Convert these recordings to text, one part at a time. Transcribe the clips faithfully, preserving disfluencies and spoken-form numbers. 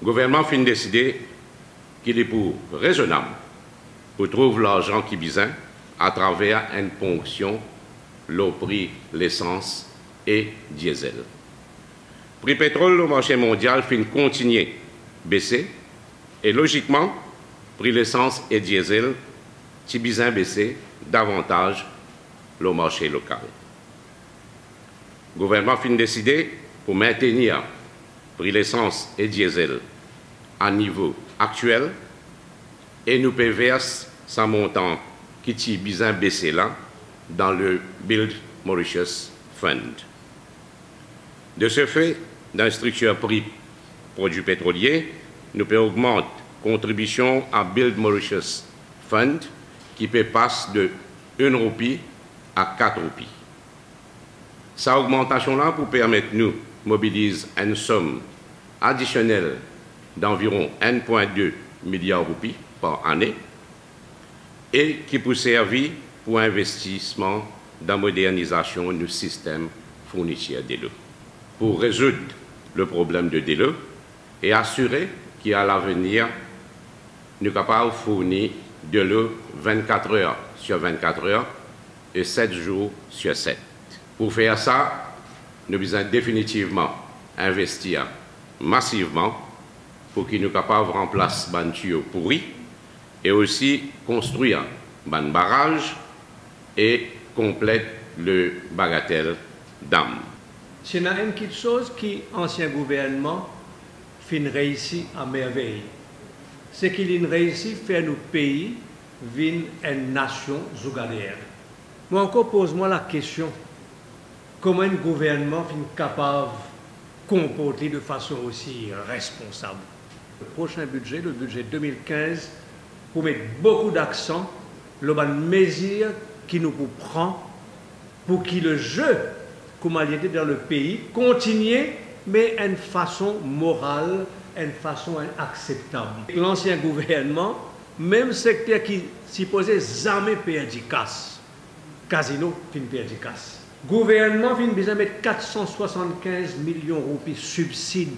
Le gouvernement fin décidé qu'il est pour raisonnable pour trouver l'argent qui besoin à travers une ponction le prix l'essence et diesel. Le prix pétrole au marché mondial fin continuer baisser et logiquement le prix l'essence et diesel qui besoin baisser davantage le marché local. Le gouvernement fin décidé pour maintenir le prix l'essence et diesel à niveau actuel et nous verse sans montant qui est besoin baisser là dans le Build Mauritius Fund. De ce fait, dans la structure prix produits pétroliers, nous pouvons augmenter la contribution à Build Mauritius Fund qui peut passer de une roupie à quatre roupies. Cette augmentation-là pour permettre nous de mobiliser une somme additionnelle d'environ un virgule deux milliard de roupies par année et qui peut servir pour investissement dans la modernisation du système fourniture de l'eau. Pour résoudre le problème de l'eau et assurer qu'à l'avenir, nous sommes capables de fournir de l'eau vingt-quatre heures sur vingt-quatre heures et sept jours sur sept. Pour faire ça, nous devons définitivement investir massivement pour qu'ils nous soient capables de remplacer les tuyaux pourris et aussi construire un barrage et complète le bagatelle dam. C'est une petite chose qui l'ancien gouvernement fin réussi à merveille. C'est qu'il a réussi à faire nos pays une nation zougadère. Moi encore pose-moi la question, comment un gouvernement est capable de comporter de façon aussi responsable? Le prochain budget, le budget deux mille quinze, pour mettre beaucoup d'accent sur les mesures qui nous prend pour que le jeu, comme il était dans le pays, continue, mais d'une façon morale, d'une façon acceptable. L'ancien gouvernement, même secteur qui supposait jamais perdu casse, casino fin perdu casse. Le gouvernement fin besoin mettre quatre cent soixante-quinze millions de roupies subsides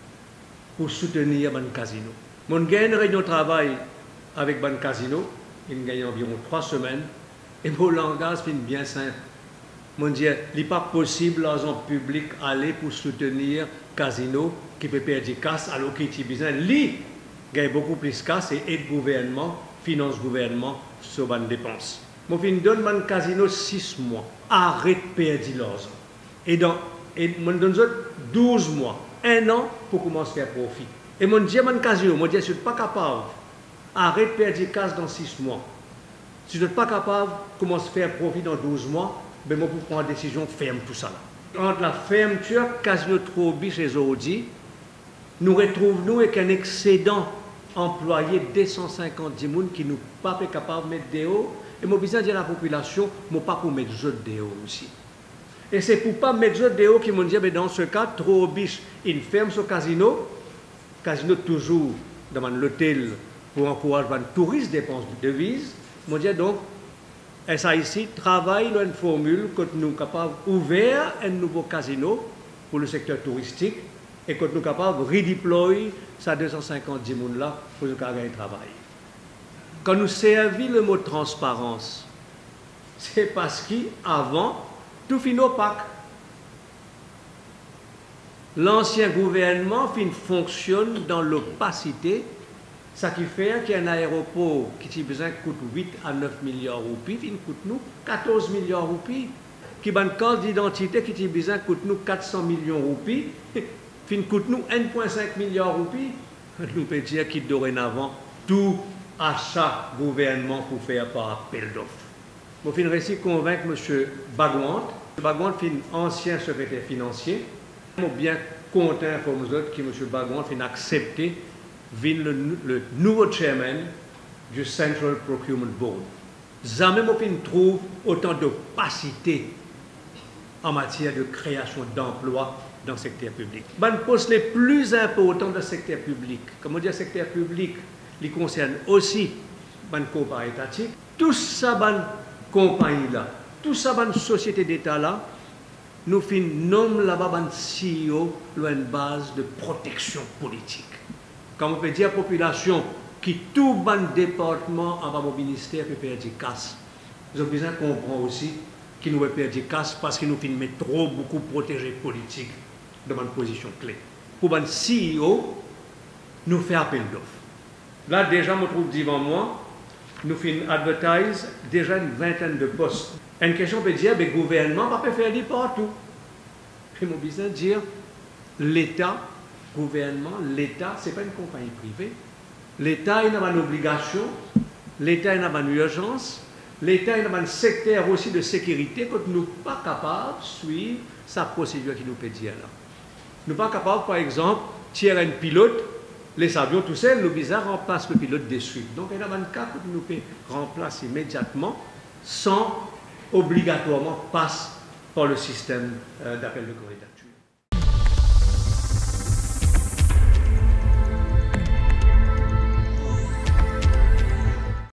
pour soutenir le casino. Mon gagne une réunion de travail avec le casino, il gagne environ trois semaines, et mon langage fin bien simple. Mon Dieu, il n'est pas possible l'argent public aller pour soutenir le casino qui peut perdre casse alors qu'il y a besoin. Lui, gagne beaucoup plus casse et aide le gouvernement, finance le gouvernement sur les dépenses. Je donne le casino six mois. Arrête de perdre l'argent. Et donc, je donne douze mois, un an pour commencer à faire profit. Et je dis à mon casino, je dis, je ne suis pas capable. Arrête de perdre casse dans six mois. Si je ne suis pas capable de commencer à faire profit dans douze mois, ben moi pour prendre une décision ferme tout ça là. Entre la fermeture Casino Trobi chez Zodi, nous retrouvons nous avec un excédent employé deux cent cinquante personnes qui nous pas capables de mettre des hauts. Et moi besoin dire à la population, moi pas pour mettre autres des hauts aussi. Et c'est pour pas mettre autres des hauts qui m'ont dit, mais dans ce cas, Trobi, il ferme ce casino, casino toujours dans l'hôtel pour encourager les touristes dépenses de devises. M'ont dit donc, et ça ici travaille dans une formule que nous sommes capables d'ouvrir un nouveau casino pour le secteur touristique et que nous sommes capables de redéployer ces deux cent cinquante personnes là pour le travail. Quand nous servons le mot transparence, c'est parce qu'avant, tout finit opaque. L'ancien gouvernement fonctionne dans l'opacité. Ça qui fait qu'un aéroport qui a besoin coûte huit à neuf milliards de roupies, il coûte nous quatorze milliards de roupies. Qui a une carte d'identité qui a besoin coûte nous quatre cents millions de roupies, il coûte nous un virgule cinq milliard de roupies. Nous pouvons dire qu'il dorénavant tout achat gouvernement pour faire par appel d'offres. Je vais réussir à convaincre M. Bagouante. M. Bagouante est ancien secrétaire financier. Je suis bien content pour nous autres que M. Bagouante a accepté le, le nouveau chairman du Central Procurement Board. Jamais je trouve autant d'opacité en matière de création d'emplois dans le secteur public. Le poste le plus important dans le secteur public, comme on dit, le secteur public, il concerne aussi les compagnies étatiques. Tout ça, les compagnies-là, tout ça, les sociétés d'État-là, nous nommons là-bas un C E O, une base de protection politique. Quand on peut dire population qui tout bon département en mon ministère peut perdre du casse. Nous avons besoin de comprendre aussi qu'il nous peut perdre du casse parce qu'il nous met trop beaucoup protéger politique dans une position clé. Pour un C E O, nous fait appel d'offres. Là, déjà, je me trouve devant moi, nous faisons advertise déjà une vingtaine de postes. Une question peut dire, le gouvernement va pas faire des partout. Et mon besoin de dire, l'État, gouvernement, l'État, ce n'est pas une compagnie privée. L'État il a une obligation, l'État il a une urgence, l'État il a un secteur aussi de sécurité que nous ne sommes pas capables de suivre sa procédure qui nous peut dire là. Nous ne sommes pas capables, par exemple, de tirer un pilote, les avions tout seuls, nous bizarre remplace le pilote de suite. Donc il y a un cas que nous pouvons remplacer immédiatement sans obligatoirement passer par le système d'appel de candidature.